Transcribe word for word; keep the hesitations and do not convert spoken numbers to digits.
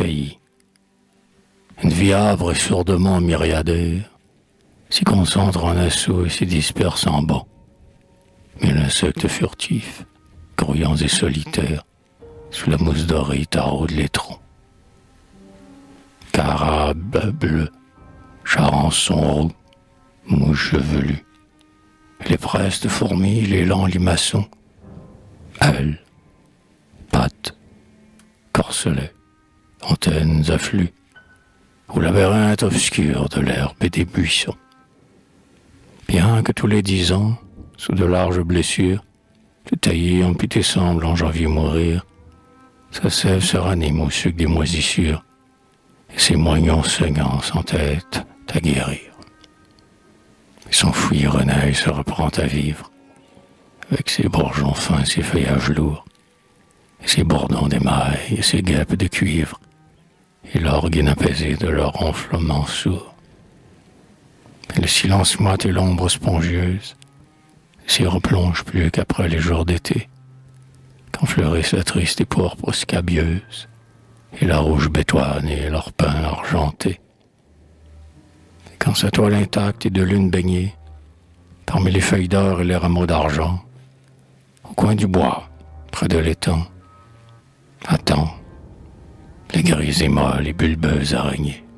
taillis. Une vie âpre et sourdement myriadaire s'y concentre en assaut et s'y disperse en bas. Mais l'insecte furtif, grouillants et solitaires, sous la mousse dorée taraude les troncs. Carabes bleus, charançons roux, mouches chevelues, les prestes fourmis, les lents limaçons, ailes, pattes, corselets, antennes affluent, au labyrinthe obscur de l'herbe et des buissons. Bien que tous les dix ans, sous de larges blessures, le taillis amputé semble en janvier mourir, sa sève se ranime au suc des moisissures, et ses moignons saignants s'entêtent à guérir. Et son fouillis renaît se reprend à vivre, avec ses bourgeons fins, ses feuillages lourds, et ses bourdons d'émail et ses guêpes de cuivre, et l'orgue inapaisé de leur ronflement sourd. Et le silence moite et l'ombre spongieuse s'y replonge plus qu'après les jours d'été, quand fleurissent la triste et pourpre scabieuse, et la rouge bétoine et leur pain argenté. Et quand sa toile intacte est de lune baignée, parmi les feuilles d'or et les rameaux d'argent, au coin du bois, près de l'étang, attend les grises et molles et bulbeuses araignées.